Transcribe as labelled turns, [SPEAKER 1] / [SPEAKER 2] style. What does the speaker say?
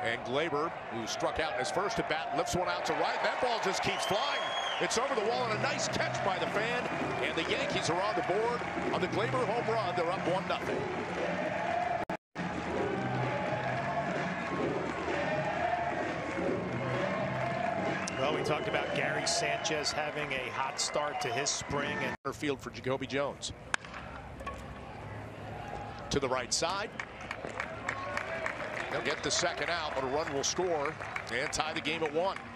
[SPEAKER 1] And Glaber, who struck out in his first at bat, lifts one out to right. That ball just keeps flying. It's over the wall and a nice catch by the fan. And the Yankees are on the board on the Glaber home run. They're up 1-0.
[SPEAKER 2] Well, we talked about Gary Sanchez having a hot start to his spring. And
[SPEAKER 1] field for Jacoby Jones. To the right side. They'll get the second out, but a run will score and tie the game at 1.